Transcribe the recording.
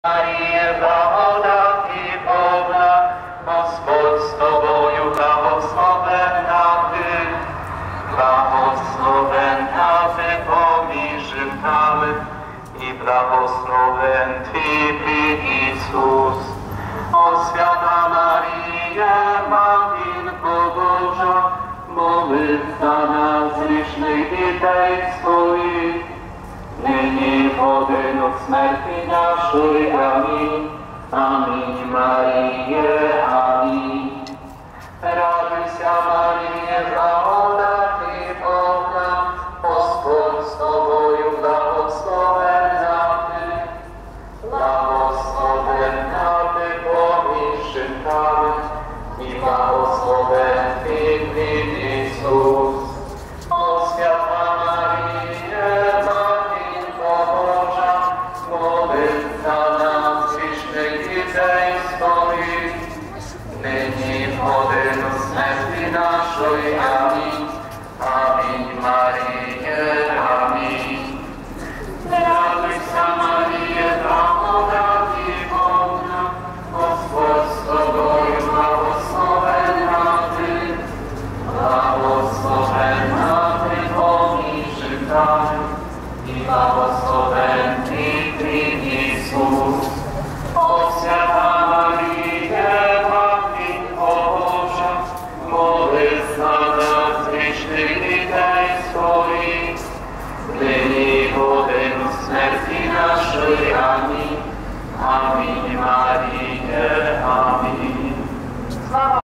Maryjo, благодати повна, Господь з тобою, благословенна ти поміж жінками, і благословен твій плід Ісус. О свята Марія, Матінко Божа, молись за нас грішних дітей своїх, нині в годину смерті нашої. Амінь. Амінь, Маріє, амінь. Радуйся, Маріє, благодати повна, Господь з тобою, благословенна ти поміж жінками, і благословен твій плід Ісус. О свята Маріє, Матінко Божа, молись за нас грішних дітей своїх, нині в годину смерті нашої. Амінь. Амінь, Маріє, амінь. Радуйся, Маріє, благодати повна, Господь з тобою, благословенна ти поміж жінками, і благословен твій плід Ісус. О свята Маріє, Матінко Божа, молись за нас грішних дітей своїх, нині в годину смерті нашої. Амінь. Амінь, Маріє, амінь.